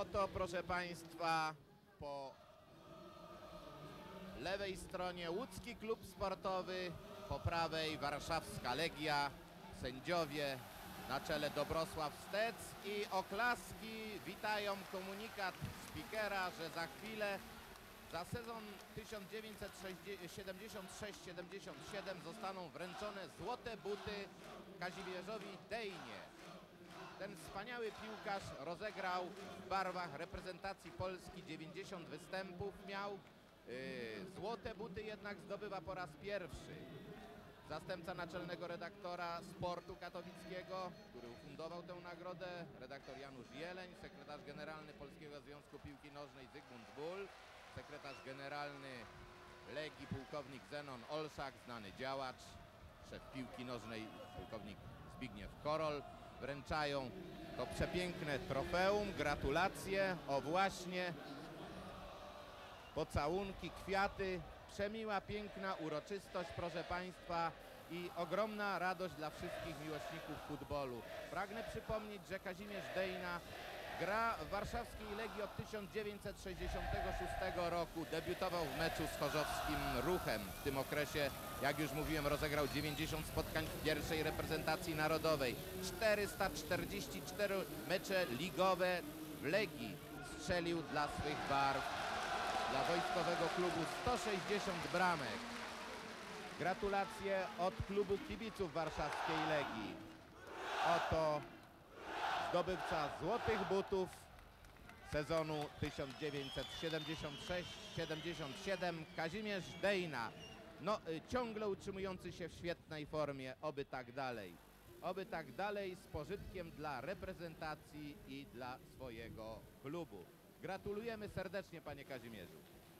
Oto, proszę Państwa, po lewej stronie łódzki klub sportowy, po prawej warszawska Legia, sędziowie na czele Dobrosław Stec i oklaski witają komunikat spikera, że za chwilę za sezon 1976-77 zostaną wręczone złote buty Kazimierzowi Dejnie. Ten wspaniały piłkarz rozegrał w barwach reprezentacji Polski 90 występów, miał złote buty jednak zdobywa po raz pierwszy. Zastępca naczelnego redaktora Sportu Katowickiego, który ufundował tę nagrodę, redaktor Janusz Jeleń, sekretarz generalny Polskiego Związku Piłki Nożnej Zygmunt Ból, sekretarz generalny Legii pułkownik Zenon Olszak, znany działacz, szef piłki nożnej pułkownik Zbigniew Korol, wręczają to przepiękne trofeum, gratulacje, o właśnie, pocałunki, kwiaty, przemiła, piękna uroczystość, proszę Państwa, i ogromna radość dla wszystkich miłośników futbolu. Pragnę przypomnieć, że Kazimierz Dejna gra w warszawskiej Legii od 1966 roku. Debiutował w meczu z chorzowskim Ruchem. W tym okresie, jak już mówiłem, rozegrał 90 spotkań w pierwszej reprezentacji narodowej. 444 mecze ligowe w Legii strzelił dla swych barw. Dla wojskowego klubu 160 bramek. Gratulacje od klubu kibiców warszawskiej Legii. Oto zdobywca złotych butów sezonu 1976-77 Kazimierz Dejna. No, ciągle utrzymujący się w świetnej formie, oby tak dalej. Oby tak dalej, z pożytkiem dla reprezentacji i dla swojego klubu. Gratulujemy serdecznie, panie Kazimierzu.